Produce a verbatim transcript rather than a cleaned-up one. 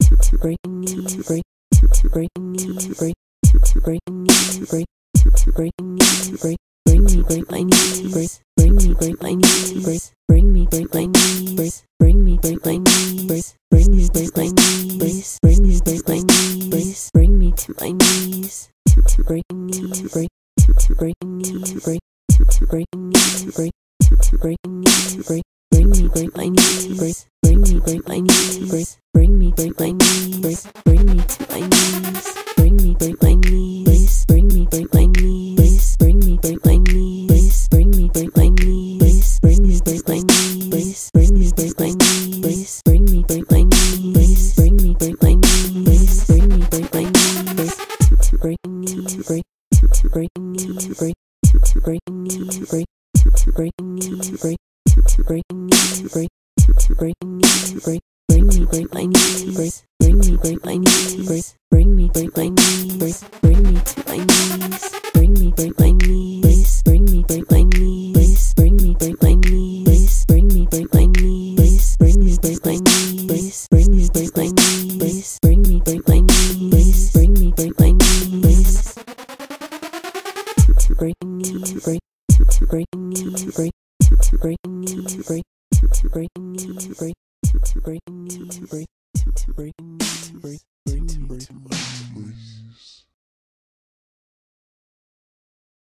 to bring me to break to bring me to break to bring me to break to bring me to break bring me break my knees bring me break my knees bring me break my knees bring me break my knees bring me break my knees bring me break my knees bring me to my knees to bring me to break to bring me to break to bring me to break to bring me to break bring me break my knees bring me break my knees bring me break my knees bring me to my knees bring me break my knees bring me break my knees bring me break my knees bring me break my knees bring me break my knees bring me break my knees bring me break my knees bring me break my knees bring me break my knees to bring me to break to bring me to break to bring me to break to bring me to break to bring me to break to bring me to break bring me break my knees bring me break my knees bring me break my knees bring me to my knees bring me break my knees bring me break my knees bring me break my knees bring me break my knees bring me break my knees bring me break my knees bring me break my knees bring me break my knees to bring me to break to bring me to break to bring me to break to bring me to break to bring me to break to bring me to break bring me to break